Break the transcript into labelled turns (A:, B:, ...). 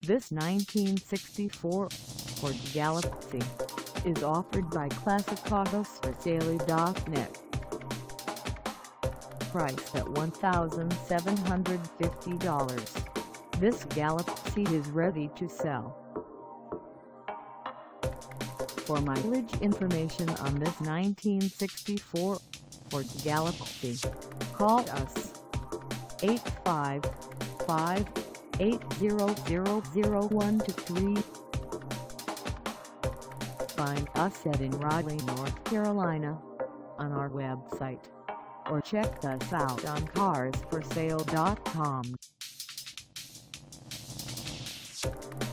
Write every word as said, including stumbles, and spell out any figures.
A: This nineteen sixty-four Ford Galaxie is offered by Classic Autos For Sale dot net. Priced at one thousand seven hundred fifty dollars, this Galaxie is ready to sell. For mileage information on this nineteen sixty-four Ford Galaxie, call us eight five five, eight zero zero, zero one two three. Find us at in Raleigh, North Carolina on our website, or check us out on Cars For Sale dot com.